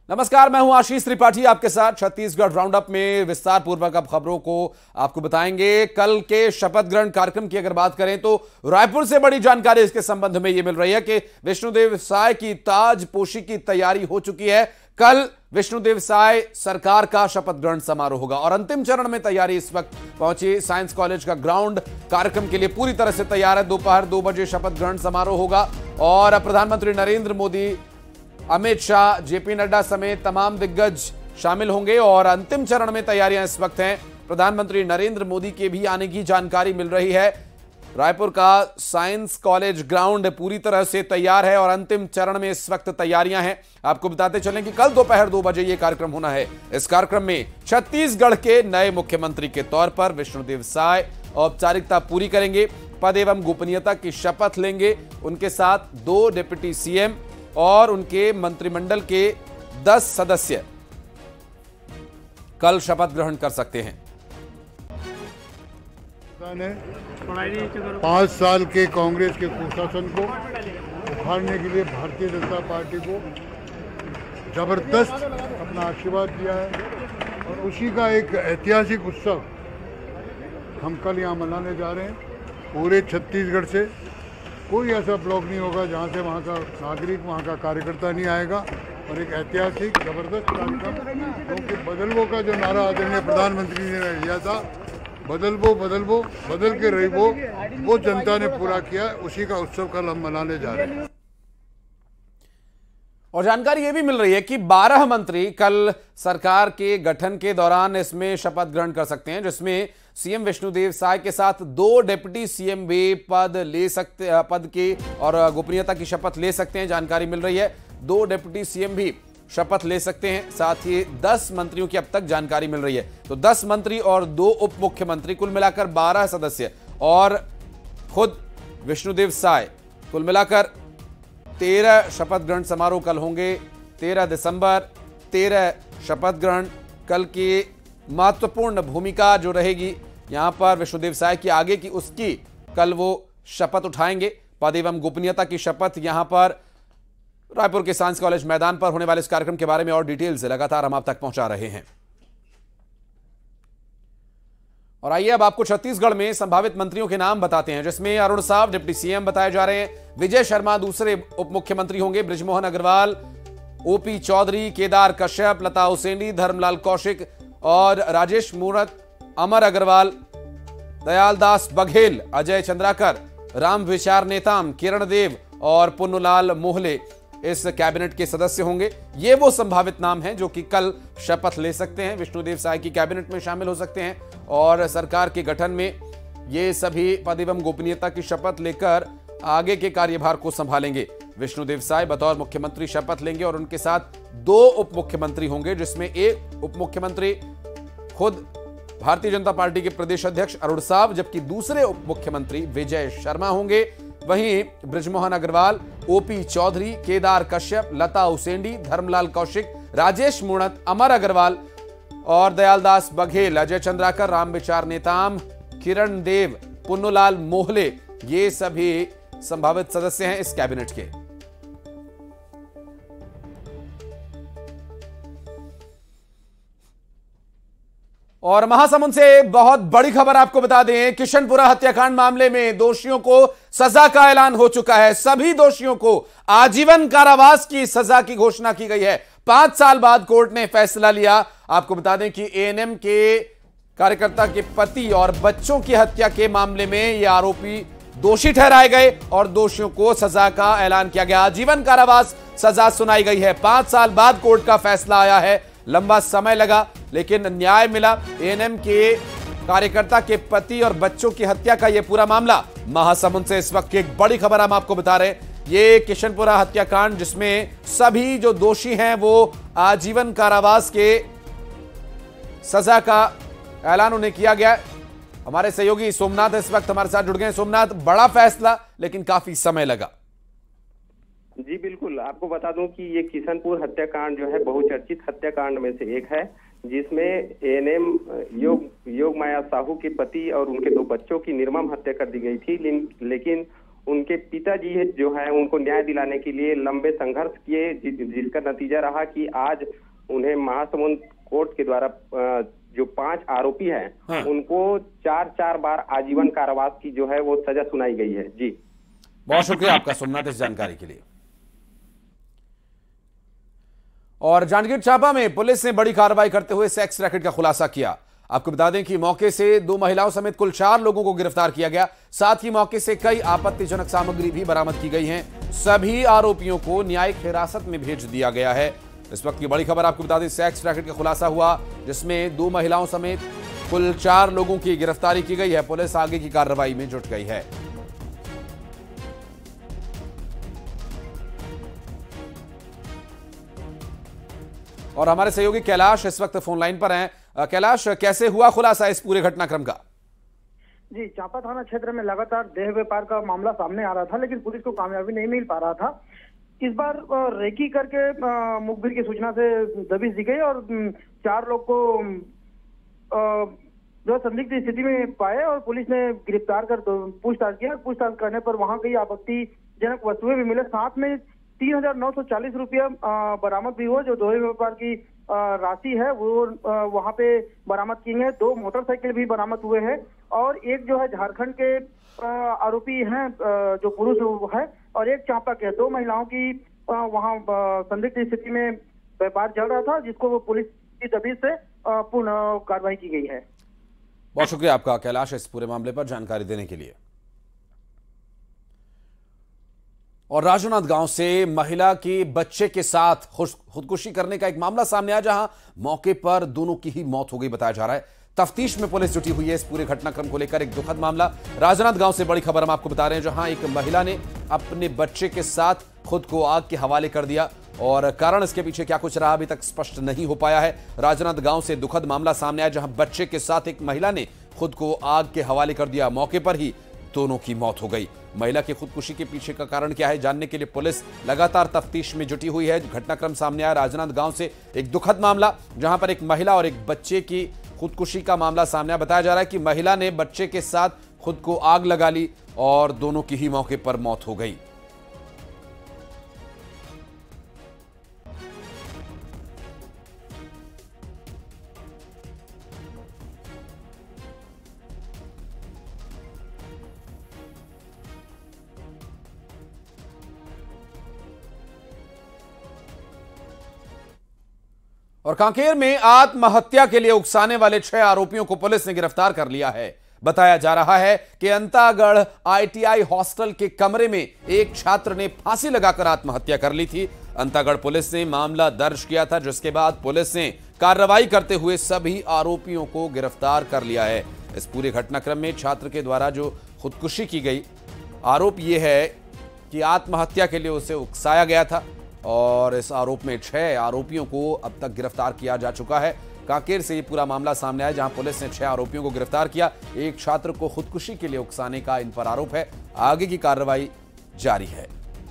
नमस्कार, मैं हूं आशीष त्रिपाठी आपके साथ छत्तीसगढ़ राउंडअप में विस्तार पूर्वक अब खबरों को आपको बताएंगे। कल के शपथ ग्रहण कार्यक्रम की अगर बात करें तो रायपुर से बड़ी जानकारी इसके संबंध में यह मिल रही है कि विष्णुदेव साय की ताजपोशी की तैयारी हो चुकी है। कल विष्णुदेव साय सरकार का शपथ ग्रहण समारोह होगा और अंतिम चरण में तैयारी इस वक्त पहुंची। साइंस कॉलेज का ग्राउंड कार्यक्रम के लिए पूरी तरह से तैयार है। दोपहर 2 बजे शपथ ग्रहण समारोह होगा और प्रधानमंत्री नरेंद्र मोदी, अमित शाह, जेपी नड्डा समेत तमाम दिग्गज शामिल होंगे और अंतिम चरण में तैयारियां इस वक्त हैं। प्रधानमंत्री नरेंद्र मोदी के भी आने की जानकारी मिल रही है। रायपुर का साइंस कॉलेज ग्राउंड पूरी तरह से तैयार है और अंतिम चरण में इस वक्त तैयारियां हैं। आपको बताते चलें कि कल दोपहर 2 बजे यह कार्यक्रम होना है। इस कार्यक्रम में छत्तीसगढ़ के नए मुख्यमंत्री के तौर पर विष्णुदेव साय औपचारिकता पूरी करेंगे, पद एवं गोपनीयता की शपथ लेंगे। उनके साथ 2 डिप्टी सीएम और उनके मंत्रिमंडल के 10 सदस्य कल शपथ ग्रहण कर सकते हैं। 5 साल के कांग्रेस के कुशासन को उखाड़ने के लिए भारतीय जनता पार्टी को जबरदस्त अपना आशीर्वाद दिया है और उसी का एक ऐतिहासिक उत्सव हम कल यहाँ मनाने जा रहे हैं। पूरे छत्तीसगढ़ से कोई ऐसा ब्लॉक नहीं होगा जहाँ से वहाँ का नागरिक, वहाँ का कार्यकर्ता नहीं आएगा और एक ऐतिहासिक जबरदस्त कार्यक्रम, क्योंकि बदलवो का जो नारा आदरणीय प्रधानमंत्री ने लिया था, बदलवो बदलवो बदल के रहिवो, वो जनता ने पूरा किया। उसी का उत्सव कल हम मनाने जा रहे हैं। और जानकारी यह भी मिल रही है कि 12 मंत्री कल सरकार के गठन के दौरान इसमें शपथ ग्रहण कर सकते हैं, जिसमें सीएम विष्णुदेव साय के साथ 2 डिप्टी सीएम भी पद के और गोपनीयता की शपथ ले सकते हैं। जानकारी मिल रही है 2 डिप्टी सीएम भी शपथ ले सकते हैं। साथ ही 10 मंत्रियों की अब तक जानकारी मिल रही है, तो 10 मंत्री और 2 उप मुख्यमंत्री, कुल मिलाकर 12 सदस्य और खुद विष्णुदेव साय, कुल मिलाकर 13 शपथ ग्रहण समारोह कल होंगे। 13 दिसंबर 13 शपथ ग्रहण। कल की महत्वपूर्ण भूमिका जो रहेगी यहां पर विष्णुदेव साय की आगे की, उसकी कल वो शपथ उठाएंगे। पद एवं गोपनीयता की शपथ यहां पर रायपुर के साइंस कॉलेज मैदान पर होने वाले इस कार्यक्रम के बारे में और डिटेल्स लगातार हम आप तक पहुंचा रहे हैं। और आइए अब आपको छत्तीसगढ़ में संभावित मंत्रियों के नाम बताते हैं, जिसमें अरुण साव डिप्टी सीएम बताए जा रहे हैं। विजय शर्मा दूसरे उप मुख्यमंत्री होंगे। बृजमोहन अग्रवाल, ओपी चौधरी, केदार कश्यप, लता उसेंडी, धर्मलाल कौशिक और राजेश मूणत, अमर अग्रवाल, दयालदास बघेल, अजय चंद्राकर, राम विचार नेताम, किरण देव और पुन्नूलाल मोहले इस कैबिनेट के सदस्य होंगे। ये वो संभावित नाम हैं जो कि कल शपथ ले सकते हैं, विष्णुदेव साय की कैबिनेट में शामिल हो सकते हैं और सरकार के गठन में ये सभी पद एवं गोपनीयता की शपथ लेकर आगे के कार्यभार को संभालेंगे। विष्णुदेव साय बतौर मुख्यमंत्री शपथ लेंगे और उनके साथ 2 उप मुख्यमंत्री होंगे, जिसमें एक उप मुख्यमंत्री खुद भारतीय जनता पार्टी के प्रदेश अध्यक्ष अरुण साव, जबकि दूसरे उप मुख्यमंत्री विजय शर्मा होंगे। वहीं बृजमोहन अग्रवाल, ओपी चौधरी, केदार कश्यप, लता उसेंडी, धर्मलाल कौशिक, राजेश मूणत, अमर अग्रवाल और दयालदास बघेल, अजय चंद्राकर, राम विचार नेताम, किरण देव, पुन्नूलाल मोहले, ये सभी संभावित सदस्य हैं इस कैबिनेट के। और महासमुंद से बहुत बड़ी खबर आपको बता दें, किशनपुरा हत्याकांड मामले में दोषियों को सजा का ऐलान हो चुका है। सभी दोषियों को आजीवन कारावास की सजा की घोषणा की गई है। 5 साल बाद कोर्ट ने फैसला लिया। आपको बता दें कि एएनएम के कार्यकर्ता के पति और बच्चों की हत्या के मामले में ये आरोपी दोषी ठहराए गए और दोषियों को सजा का ऐलान किया गया। आजीवन कारावास सजा सुनाई गई है। 5 साल बाद कोर्ट का फैसला आया है। लंबा समय लगा लेकिन न्याय मिला। एएनएम के कार्यकर्ता के पति और बच्चों की हत्या का यह पूरा मामला। महासमुंद से इस वक्त की एक बड़ी खबर हम आपको बता रहे हैं। ये किशनपुरा हत्याकांड, जिसमें सभी जो दोषी हैं वो आजीवन कारावास के सजा का ऐलान उन्हें किया गया है। हमारे सहयोगी सोमनाथ इस वक्त हमारे साथ जुड़ गए। सोमनाथ, बड़ा फैसला लेकिन काफी समय लगा। जी बिल्कुल, आपको बता दूं कि ये किशनपुर हत्याकांड जो है बहुचर्चित हत्याकांड में से एक है, जिसमें एएनएम योग माया साहू के पति और उनके 2 बच्चों की निर्मम हत्या कर दी गई थी। लेकिन उनके पिताजी जो है उनको न्याय दिलाने के लिए लंबे संघर्ष किए, जिसका नतीजा रहा कि आज उन्हें महासमुंद कोर्ट के द्वारा जो 5 आरोपी हैं उनको 4 बार आजीवन कारावास की जो है वो सजा सुनाई गई है। जी बहुत शुक्रिया आपका सोमनाथ इस जानकारी के लिए। और जांजगीर चांपा में पुलिस ने बड़ी कार्रवाई करते हुए सेक्स रैकेट का खुलासा किया। आपको बता दें कि मौके से 2 महिलाओं समेत कुल 4 लोगों को गिरफ्तार किया गया। साथ ही मौके से कई आपत्तिजनक सामग्री भी बरामद की गई है। सभी आरोपियों को न्यायिक हिरासत में भेज दिया गया है। इस वक्त की बड़ी खबर आपको बता दें, सेक्स रैकेट का खुलासा हुआ जिसमें 2 महिलाओं समेत कुल 4 लोगों की गिरफ्तारी की गई है। पुलिस आगे की कार्रवाई में जुट गई है। और हमारे सहयोगी कैलाश इस वक्त फोन लाइन पर हैं। कैलाश, कैसे हुआ खुलासा इस पूरे घटनाक्रम का? जी, चांपा थाना क्षेत्र में लगातार देह व्यापार का मामला सामने आ रहा था, लेकिन पुलिस को कामयाबी नहीं मिल पा रहा था। इस बार रेकी करके मुखबिर की सूचना से दबिश दी गई और 4 लोग को जो संदिग्ध स्थिति में पाए और पुलिस ने गिरफ्तार कर पूछताछ किया। पूछताछ करने पर वहां कई आपत्तिजनक वस्तुएं भी मिले। साथ में 3,940 रुपया बरामद भी हुआ। जो दोहरे व्यापार की राशि है वो वहां पे बरामद की है। 2 मोटरसाइकिल भी बरामद हुए हैं और एक जो है झारखंड के आरोपी हैं जो पुरुष है और एक चांपा के 2 महिलाओं की वहां संदिग्ध स्थिति में व्यापार चल रहा था, जिसको वो पुलिस की तबीयत से पूर्ण कार्रवाई की गई है। बहुत शुक्रिया आपका कैलाश इस पूरे मामले पर जानकारी देने के लिए। और राजूनाथ गांव से महिला की बच्चे के साथ खुदकुशी करने का एक मामला सामने आया, जहां मौके पर दोनों की ही मौत हो गई बताया जा रहा है। तफ्तीश में पुलिस जुटी हुई है इस पूरे घटनाक्रम को लेकर। एक दुखद मामला राजूनाथ गांव से बड़ी खबर हम आपको बता रहे हैं, जहां एक महिला ने अपने बच्चे के साथ खुद को आग के हवाले कर दिया और कारण इसके पीछे क्या कुछ रहा अभी तक स्पष्ट नहीं हो पाया है। राजूनाथ गांव से दुखद मामला सामने आया, जहां बच्चे के साथ एक महिला ने खुद को आग के हवाले कर दिया। मौके पर ही दोनों की मौत हो गई। महिला की खुदकुशी के पीछे का कारण क्या है जानने के लिए पुलिस लगातार तफ्तीश में जुटी हुई है। घटनाक्रम सामने आया राजनांद गांव से एक दुखद मामला, जहां पर एक महिला और एक बच्चे की खुदकुशी का मामला सामने आया। बताया जा रहा है कि महिला ने बच्चे के साथ खुद को आग लगा ली और दोनों की ही मौके पर मौत हो गई। और कांकेर में आत्महत्या के लिए उकसाने वाले 6 आरोपियों को पुलिस ने गिरफ्तार कर लिया है। बताया जा रहा है कि अंतागढ़ आईटीआई हॉस्टल के कमरे में एक छात्र ने फांसी लगाकर आत्महत्या कर ली थी। अंतागढ़ पुलिस ने मामला दर्ज किया था, जिसके बाद पुलिस ने कार्रवाई करते हुए सभी आरोपियों को गिरफ्तार कर लिया है। इस पूरे घटनाक्रम में छात्र के द्वारा जो खुदकुशी की गई, आरोप यह है कि आत्महत्या के लिए उसे उकसाया गया था और इस आरोप में 6 आरोपियों को अब तक गिरफ्तार किया जा चुका है। कांकेर से ये पूरा मामला सामने आया, जहां पुलिस ने 6 आरोपियों को गिरफ्तार किया। एक छात्र को खुदकुशी के लिए उकसाने का इन पर आरोप है। आगे की कार्रवाई जारी है।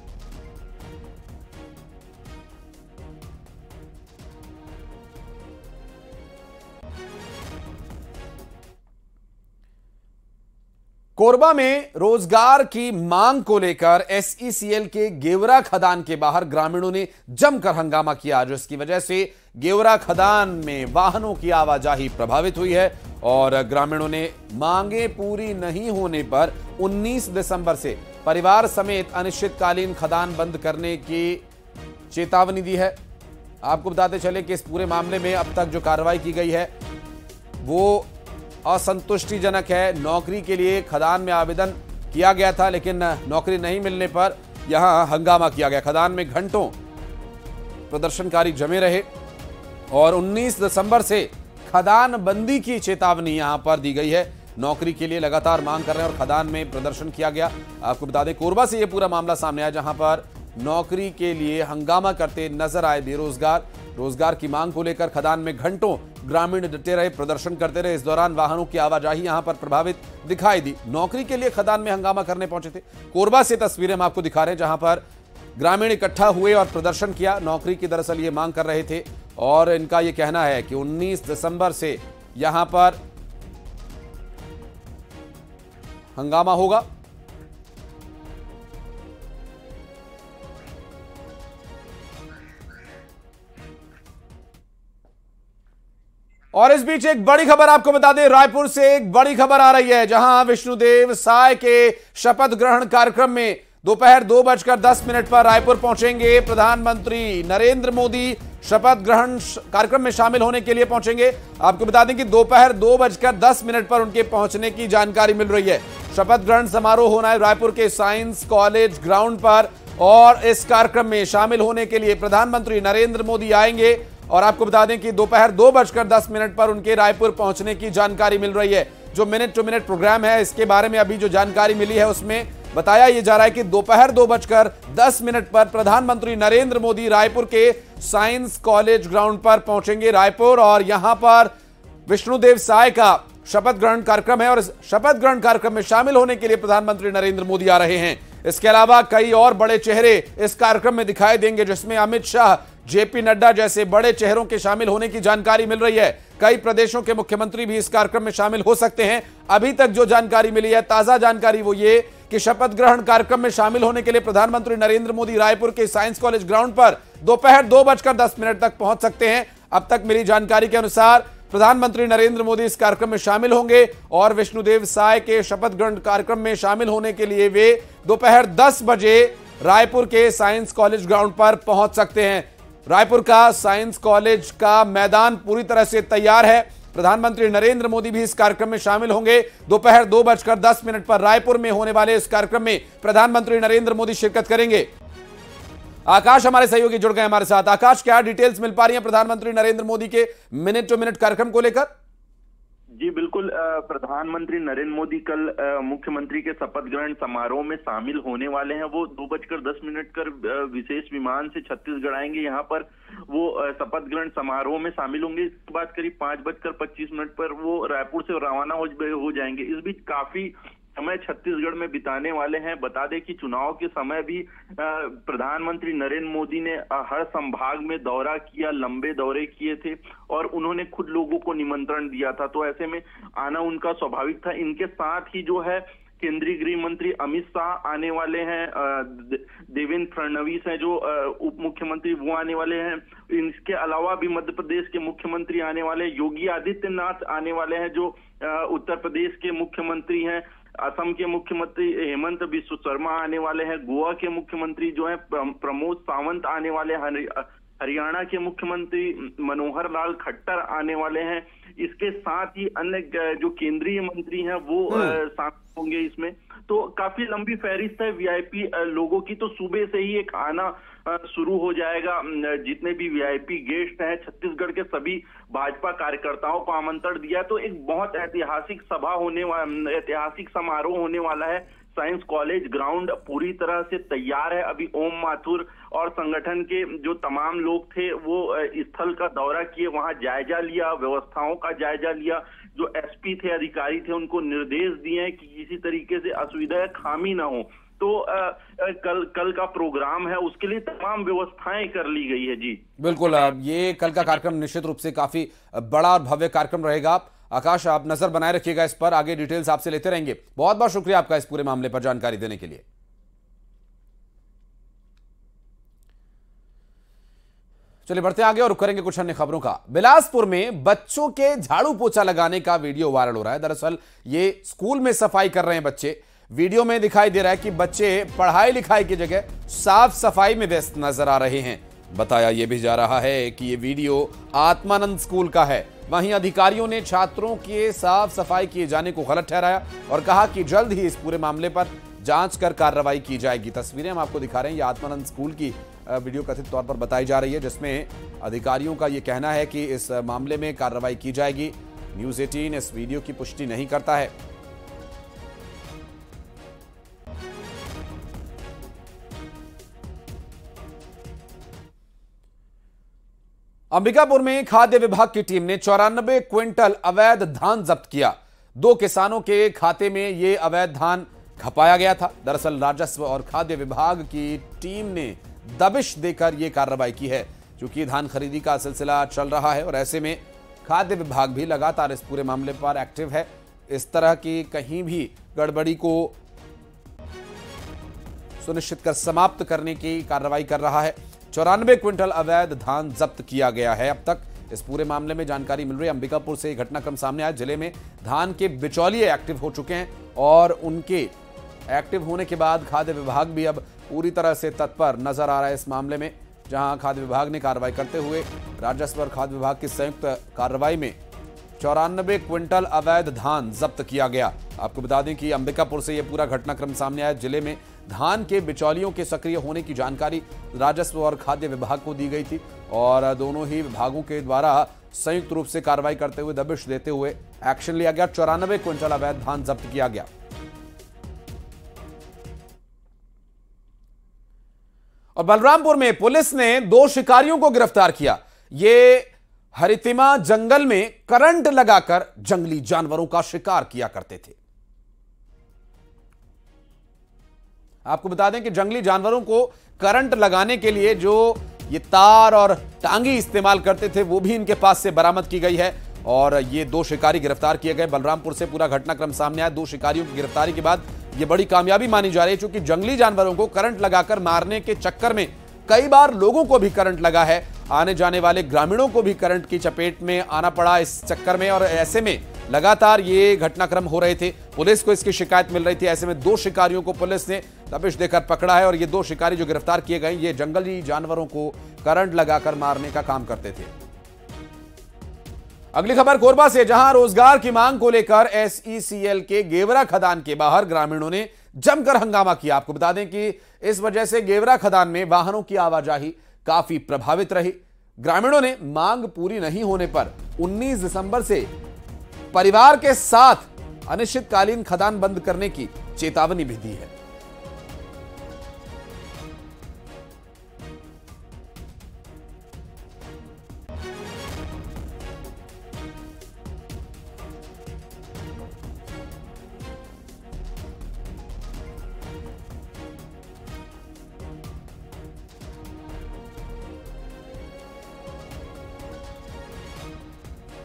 कोरबा में रोजगार की मांग को लेकर एसईसीएल के गेवरा खदान के बाहर ग्रामीणों ने जमकर हंगामा किया, जिसकी वजह से गेवरा खदान में वाहनों की आवाजाही प्रभावित हुई है और ग्रामीणों ने मांगे पूरी नहीं होने पर 19 दिसंबर से परिवार समेत अनिश्चितकालीन खदान बंद करने की चेतावनी दी है। आपको बताते चले कि इस पूरे मामले में अब तक जो कार्रवाई की गई है वो असंतुष्टिजनक है। नौकरी के लिए खदान में आवेदन किया गया था, लेकिन नौकरी नहीं मिलने पर यहां हंगामा किया गया। खदान में घंटों प्रदर्शनकारी जमे रहे और 19 दिसंबर से खदान बंदी की चेतावनी यहां पर दी गई है। नौकरी के लिए लगातार मांग कर रहे हैं और खदान में प्रदर्शन किया गया। आपको बता दें कोरबा से यह पूरा मामला सामने आया, जहां पर नौकरी के लिए हंगामा करते नजर आए बेरोजगार। रोजगार की मांग को लेकर खदान में घंटों ग्रामीण डटे रहे, प्रदर्शन करते रहे। इस दौरान वाहनों की आवाजाही यहां पर प्रभावित दिखाई दी। नौकरी के लिए खदान में हंगामा करने पहुंचे थे। कोरबा से तस्वीरें हम आपको दिखा रहे हैं, जहां पर ग्रामीण इकट्ठा हुए और प्रदर्शन किया। नौकरी की दरअसल ये मांग कर रहे थे और इनका यह कहना है कि 19 दिसंबर से यहां पर हंगामा होगा और इस बीच एक बड़ी खबर आपको बता दें, रायपुर से एक बड़ी खबर आ रही है, जहां विष्णुदेव साय के शपथ ग्रहण कार्यक्रम में दोपहर 2:10 पर रायपुर पहुंचेंगे प्रधानमंत्री नरेंद्र मोदी। शपथ ग्रहण कार्यक्रम में शामिल होने के लिए पहुंचेंगे। आपको बता दें कि दोपहर 2:10 पर उनके पहुंचने की जानकारी मिल रही है। शपथ ग्रहण समारोह होना है रायपुर के साइंस कॉलेज ग्राउंड पर, और इस कार्यक्रम में शामिल होने के लिए प्रधानमंत्री नरेंद्र मोदी आएंगे। और आपको बता दें कि दोपहर 2:10 पर उनके रायपुर पहुंचने की जानकारी मिल रही है। जो मिनट टू मिनट प्रोग्राम है, इसके बारे में अभी जो जानकारी मिली है उसमें बताया यह जा रहा है कि दोपहर 2:10 पर प्रधानमंत्री नरेंद्र मोदी रायपुर के साइंस कॉलेज ग्राउंड पर पहुंचेंगे रायपुर, और यहां पर विष्णुदेव साय का शपथ ग्रहण कार्यक्रम है। और इस शपथ ग्रहण कार्यक्रम में शामिल होने के लिए प्रधानमंत्री नरेंद्र मोदी आ रहे हैं। इसके अलावा कई और बड़े चेहरे इस कार्यक्रम में दिखाई देंगे, जिसमें अमित शाह, जेपी नड्डा जैसे बड़े चेहरों के शामिल होने की जानकारी मिल रही है। कई प्रदेशों के मुख्यमंत्री भी इस कार्यक्रम में शामिल हो सकते हैं। अभी तक जो जानकारी मिली है, ताजा जानकारी वो ये कि शपथ ग्रहण कार्यक्रम में शामिल होने के लिए प्रधानमंत्री नरेंद्र मोदी रायपुर के साइंस कॉलेज ग्राउंड पर दोपहर 2:10 तक पहुंच सकते हैं। अब तक मिली जानकारी के अनुसार प्रधानमंत्री नरेंद्र मोदी इस कार्यक्रम में शामिल होंगे, और विष्णुदेव साय के शपथ ग्रहण कार्यक्रम में शामिल होने के लिए वे दोपहर 10 बजे रायपुर के साइंस कॉलेज ग्राउंड पर पहुंच सकते हैं। रायपुर का साइंस कॉलेज का मैदान पूरी तरह से तैयार है। प्रधानमंत्री नरेंद्र मोदी भी इस कार्यक्रम में शामिल होंगे। दोपहर 2:10 पर रायपुर में होने वाले इस कार्यक्रम में प्रधानमंत्री नरेंद्र मोदी शिरकत करेंगे। आकाश हमारे सहयोगी जुड़ गए हमारे साथ। आकाश, क्या डिटेल्स मिल पा रही है प्रधानमंत्री नरेंद्र मोदी के मिनट टू मिनट कार्यक्रम को लेकर? जी बिल्कुल, प्रधानमंत्री नरेंद्र मोदी कल मुख्यमंत्री के शपथ ग्रहण समारोह में शामिल होने वाले हैं। वो 2:10 कर विशेष विमान से छत्तीसगढ़ आएंगे। यहाँ पर वो शपथ ग्रहण समारोह में शामिल होंगे। इसके बाद करीब 5:25 पर वो रायपुर से रवाना हो जाएंगे। इस बीच काफी समय छत्तीसगढ़ में बिताने वाले हैं। बता दें कि चुनाव के समय भी प्रधानमंत्री नरेंद्र मोदी ने हर संभाग में दौरा किया, लंबे दौरे किए थे, और उन्होंने खुद लोगों को निमंत्रण दिया था। तो ऐसे में आना उनका स्वाभाविक था। इनके साथ ही जो है केंद्रीय गृह मंत्री अमित शाह आने वाले हैं, देवेंद्र फडणवीस हैं जो उप मुख्यमंत्री, वो आने वाले हैं। इनके अलावा भी मध्य प्रदेश के मुख्यमंत्री आने वाले हैं। योगी आदित्यनाथ आने वाले हैं जो उत्तर प्रदेश के मुख्यमंत्री हैं। असम के मुख्यमंत्री हेमंत बिस्व शर्मा आने वाले हैं। गोवा के मुख्यमंत्री जो है प्रमोद सावंत आने वाले हैं। हरियाणा के मुख्यमंत्री मनोहर लाल खट्टर आने वाले हैं। इसके साथ ही अन्य जो केंद्रीय मंत्री हैं वो शामिल होंगे इसमें। तो काफी लंबी फहरिस्त है वीआईपी लोगों की। तो सुबह से ही एक आना शुरू हो जाएगा। जितने भी वीआईपी गेस्ट हैं, छत्तीसगढ़ के सभी भाजपा कार्यकर्ताओं को आमंत्रण दिया। तो एक बहुत ऐतिहासिक ऐतिहासिक समारोह होने वाला है। साइंस कॉलेज ग्राउंड पूरी तरह से तैयार है। अभी ओम माथुर और संगठन के जो तमाम लोग थे वो स्थल का दौरा किए, वहां जायजा लिया, व्यवस्थाओं का जायजा लिया। जो एसपी थे, अधिकारी थे, उनको निर्देश दिए हैं कि किसी तरीके से असुविधा या खामी ना हो। तो कल का प्रोग्राम है, उसके लिए तमाम व्यवस्थाएं कर ली गई है। जी बिल्कुल, ये कल का कार्यक्रम निश्चित रूप से काफी बड़ा और भव्य कार्यक्रम रहेगा। आकाश, आप नजर बनाए रखिएगा इस पर, आगे डिटेल्स आपसे लेते रहेंगे। बहुत बहुत शुक्रिया आपका इस पूरे मामले पर जानकारी देने के लिए। चलिए बढ़ते आगे और करेंगे कुछ अन्य खबरों का। बिलासपुर में बच्चों के झाड़ू पोछा लगाने का वीडियो वायरल हो रहा है। दरअसल ये स्कूल में सफाई कर रहे हैं बच्चे। वीडियो में दिखाई दे रहा है कि बच्चे पढ़ाई लिखाई की जगह साफ सफाई में व्यस्त नजर आ रहे हैं। बताया यह भी जा रहा है कि यह वीडियो आत्मानंद स्कूल का है। वहीं अधिकारियों ने छात्रों के साफ सफाई किए जाने को गलत ठहराया और कहा कि जल्द ही इस पूरे मामले पर जांच कर कार्रवाई की जाएगी। तस्वीरें हम आपको दिखा रहे हैं। ये आत्मानंद स्कूल की वीडियो कथित तौर पर बताई जा रही है, जिसमें अधिकारियों का यह कहना है कि इस मामले में कार्रवाई की जाएगी। न्यूज़ 18 इस वीडियो की पुष्टि नहीं करता है। अंबिकापुर में खाद्य विभाग की टीम ने 94 क्विंटल अवैध धान जब्त किया। 2 किसानों के खाते में यह अवैध धान खपाया गया था। दरअसल राजस्व और खाद्य विभाग की टीम ने दबिश देकर यह कार्रवाई की है, क्योंकि धान खरीदी का सिलसिला चल रहा है और ऐसे में खाद्य विभाग भी लगातार इस पूरे मामले पर एक्टिव है। इस तरह की कहीं भी गड़बड़ी को सुनिश्चित कर समाप्त करने की कार्रवाई कर रहा है। 94 क्विंटल अवैध धान जब्त किया गया है अब तक। इस पूरे मामले में जानकारी मिल रही है अंबिकापुर से घटनाक्रम सामने आया। जिले में धान के बिचौलिए एक्टिव हो चुके हैं और उनके एक्टिव होने के बाद खाद्य विभाग भी अब पूरी तरह से तत्पर नजर आ रहा है इस मामले में, जहां खाद्य विभाग ने कार्रवाई करते हुए राजस्व और खाद्य विभाग की संयुक्त कार्रवाई में 94 क्विंटल अवैध धान जब्त किया गया। आपको बता दें कि अंबिकापुर से यह पूरा घटनाक्रम सामने आया। जिले में धान के बिचौलियों के सक्रिय होने की जानकारी राजस्व और खाद्य विभाग को दी गई थी और दोनों ही विभागों के द्वारा संयुक्त रूप से कार्रवाई करते हुए दबिश देते हुए एक्शन लिया गया। 94 क्विंटल अवैध धान जब्त किया गया। और बलरामपुर में पुलिस ने 2 शिकारियों को गिरफ्तार किया। ये हरितिमा जंगल में करंट लगाकर जंगली जानवरों का शिकार किया करते थे। आपको बता दें कि जंगली जानवरों को करंट लगाने के लिए जो ये तार और टांगी इस्तेमाल करते थे वो भी इनके पास से बरामद की गई है और ये 2 शिकारी गिरफ्तार किए गए। बलरामपुर से पूरा घटनाक्रम सामने आया। 2 शिकारियों की गिरफ्तारी के बाद ये बड़ी कामयाबी मानी जा रही है, क्योंकि जंगली जानवरों को करंट लगाकर मारने के चक्कर में कई बार लोगों को भी करंट लगा है। आने जाने वाले ग्रामीणों को भी करंट की चपेट में आना पड़ा इस चक्कर में और ऐसे में लगातार ये घटनाक्रम हो रहे थे। पुलिस को इसकी शिकायत मिल रही थी। ऐसे में 2 शिकारियों को पुलिस ने दबिश देकर पकड़ा है और ये 2 शिकारी जो गिरफ्तार किए गए ये जंगली जानवरों को करंट लगाकर मारने का काम करते थे। अगली खबर कोरबा से, जहां रोजगार की मांग को लेकर SECL के गेवरा खदान के बाहर ग्रामीणों ने जमकर हंगामा किया। आपको बता दें कि इस वजह से गेवरा खदान में वाहनों की आवाजाही काफी प्रभावित रही। ग्रामीणों ने मांग पूरी नहीं होने पर 19 दिसंबर से परिवार के साथ अनिश्चितकालीन खदान बंद करने की चेतावनी भी दी है।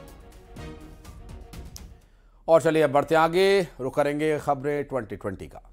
और चलिए अब बढ़ते आगे, रुक करेंगे खबरें 2020 का।